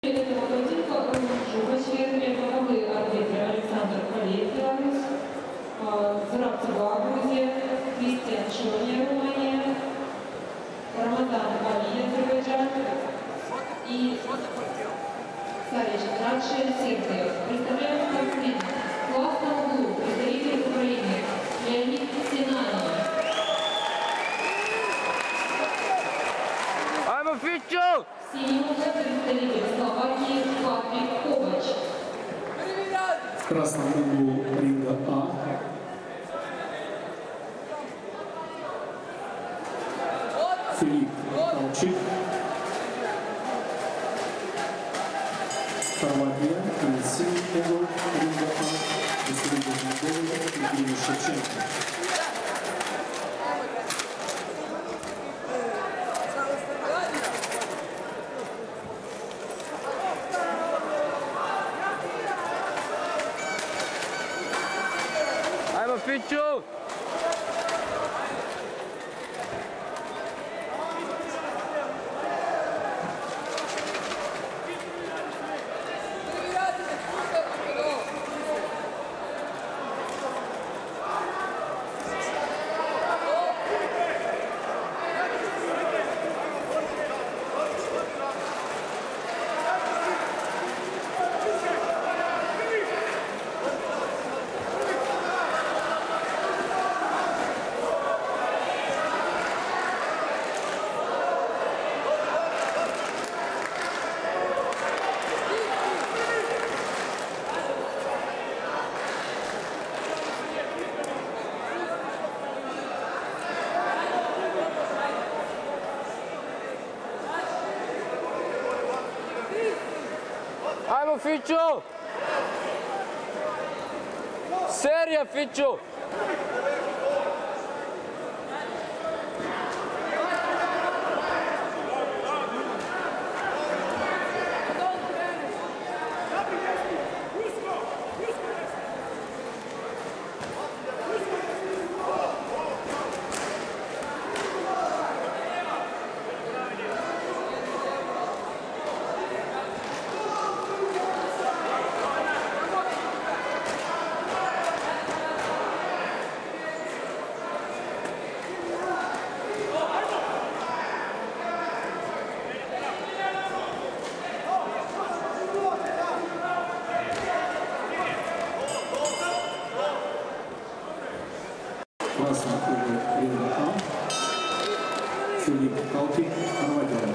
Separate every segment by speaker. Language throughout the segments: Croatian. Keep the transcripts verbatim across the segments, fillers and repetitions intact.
Speaker 1: Этого поединка Жукачев, боковые арбитры Александр Халиев, Беларусь, Зарабцева, Грузия, Кристиан Шорня, Румыния, Рамазан Али, Азербайджан и Сарич Радше, Сербия. Представляем спортсменов в классном углу представитель Украины Леонид Синанов.
Speaker 2: I'm official!
Speaker 1: Синий угол представитель Словакии Патрик Ковач.
Speaker 3: В красном углу ринга А Филипп Алчик, Хорватия, и синий угол ринга А представитель Молдовы Евгений Шевченко.
Speaker 2: I'm official! I'm official! Série official!
Speaker 3: Красный угол ринга А Филипп Алчик, Хорватия.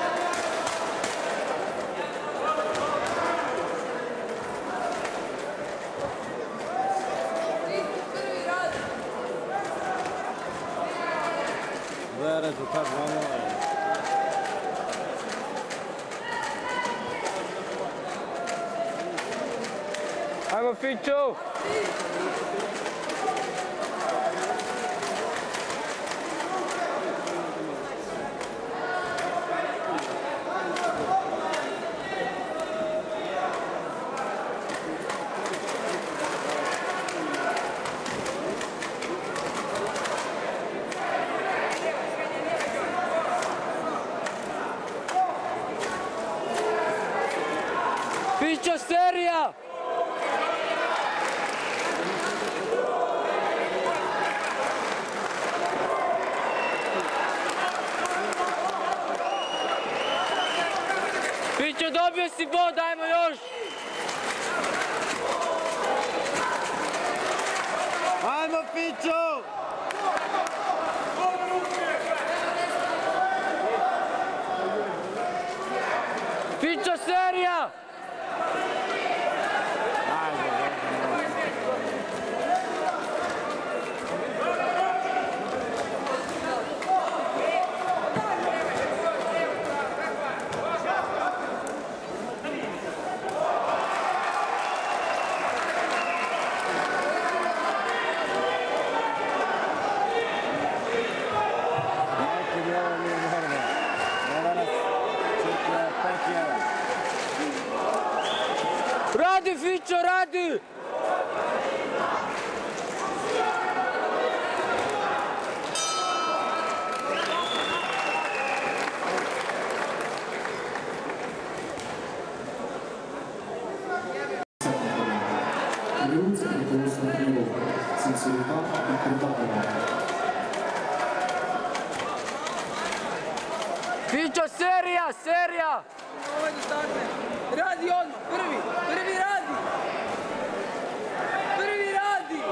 Speaker 2: Да, результат два ноль. I'm official! Ficha seria! Ficha, dobio si bod, dajmo još! Ajmo Fićo! Fića serija! Radi Fićo, radi!
Speaker 3: тренируется под руководством тренировок Цинцерюка и Курбакова.
Speaker 2: Fićo, serija, serija!
Speaker 4: Radi odmah, prvi, prvi radi! Prvi radi!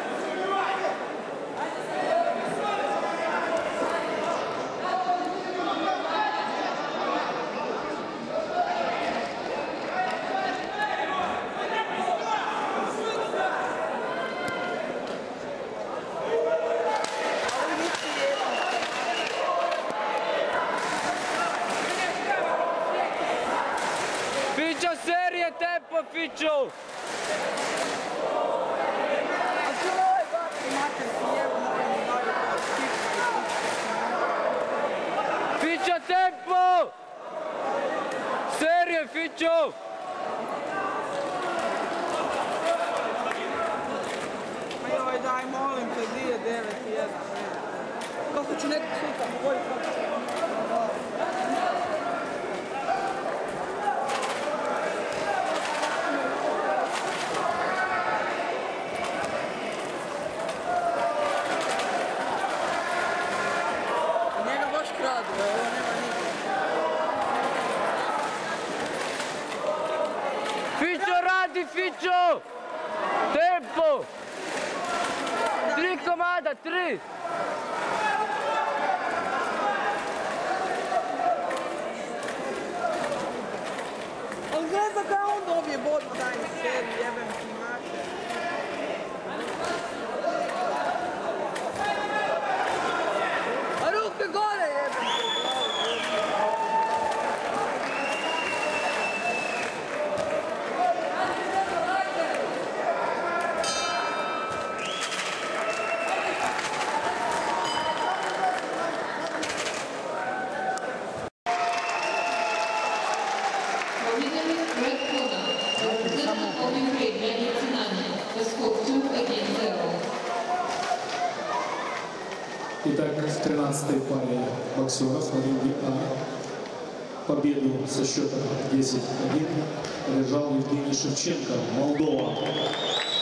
Speaker 2: Fićo, serija, tempo, Fićo!
Speaker 4: A što je ovaj baki mater ti jebo moram mi daju kao skipu?
Speaker 2: Fićo, tempo! Serija, Fićo!
Speaker 4: Ma joj daj molim te, di je devet jedan? Kao što ću nekog sutra, koji kako? Njega baš kradu, ovo nema nikog.
Speaker 2: Fićo, radi, Fićo! Tempo! Tri komada, tri!
Speaker 4: Ali gleda kada on dobije bodnu, daj mi seriju, jebem ti mater. A ruke gore jebem ti.
Speaker 1: Providence Red Corner. Representant of Ukraine, Leonid Tsinani. The score two against zero.
Speaker 3: Итак, в тринадцатой паре боксеров в ринге А победу со счетом десять один одержал Евгений Шевченко, Молдова.